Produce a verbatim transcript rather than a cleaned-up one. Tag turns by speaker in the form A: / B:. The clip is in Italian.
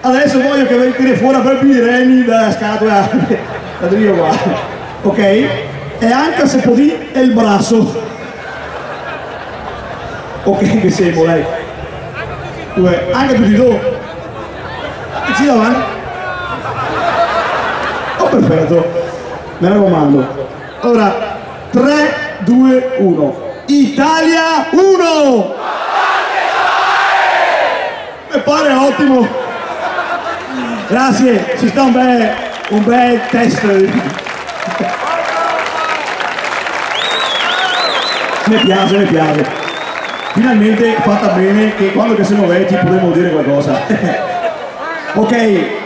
A: Adesso voglio che vi tiri fuori per Bireni da scatola da Dio qua. Ok? E anche se può dire il braccio. Ok, che siamo lei. Due, anche tutti e due. E ci davanti. Oh, perfetto. Mi raccomando. Ora, tre, due, uno. Italia uno! Mi pare ottimo. Grazie, ci sta un bel, un bel test. Mi piace, mi piace. Finalmente fatta bene che quando che siamo vecchi potremo dire qualcosa. Ok.